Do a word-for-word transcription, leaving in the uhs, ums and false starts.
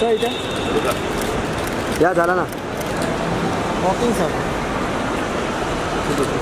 कसं आहे इथे या झाला ना वॉकिंग सर